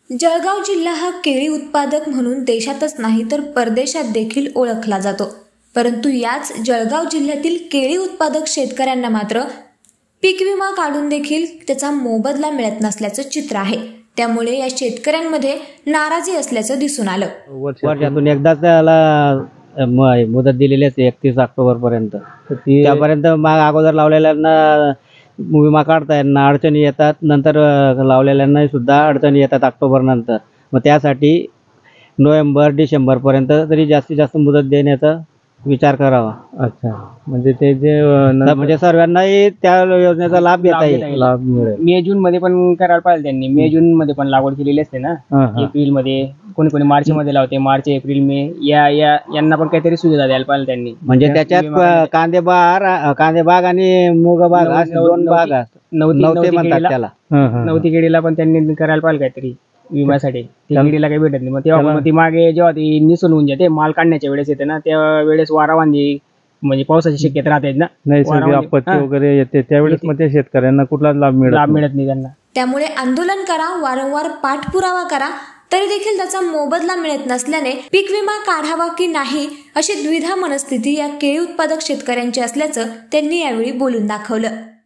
जळगाव जिल्हा हा केळी उत्पादक म्हणून देशातच नाही तर परदेशात देखील ओळखला जातो। परंतु याच जळगाव जिल्ह्यातील केळी उत्पादक शेतकऱ्यांना मात्र पीक विमा काढून देखील त्याचा मोबदला मिळत नसल्याचं चित्र आहे। त्यामुळे या शेतकऱ्यांमध्ये नाराजी असल्याचं दिसून आलं। वर्षातून एकदाच त्याला मुदत दिलेली आहे 31 ऑक्टोबर पर्यंत। त्यापर्यंत माग अगोदर लावलेल्यांना विमा काढता येणार अडचणी येतात, नंतर लावलेल्यांना सुद्धा अडचणी येतात ऑक्टोबर नंतर। मग त्यासाठी नोव्हेंबर डिसेंबर पर्यंत तरी जास्तीत जास्त मुदत देण्याचा विचार करावा। अच्छा, म्हणजे ते जे म्हणजे सर्वांनाही त्या योजनेचा लाभ घेता येईल, लाभ मिळेल। मे जून मध्ये पण करायला पाहिजे त्यांनी। मे जून मध्ये पण लागवड केलेली असते ना, एप्रिल मध्ये, कोणी कोणी मार्च मध्ये लावते, मार्च एप्रिल मे यांना पण काहीतरी सुविधा द्यायला पाहिजे त्यांनी। म्हणजे त्याच्यात कांदे बाग आणि मूग बाग असे दोन बाग नव्हते म्हणतात त्याला। नवती केळीला पण त्यांनी करायला पाहिजे काहीतरी विम्यासाठी। केळीला काही भेटत नाही, मग तेव्हा ती मागे जेव्हा ती निसून होऊन जाते, माल काढण्याच्या वेळेस येते ना, त्या वेळेस वारावांदी म्हणजे पावसाची शक्यता राहते ना, नैसर्गिक आपत्ती वगैरे येते त्यावेळेस मग ते शेतकऱ्यांना कुठलाच लाभ मिळत नाही त्यांना। त्यामुळे आंदोलन करा, वारंवार पाठपुरावा करा, तरी देखील त्याचा मोबदला मिळत नसल्याने पीक विमा काढावा की नाही अशी द्विधा मनस्थिती या केळी उत्पादक शेतकऱ्यांची असल्याचं त्यांनी यावेळी बोलून दाखवलं।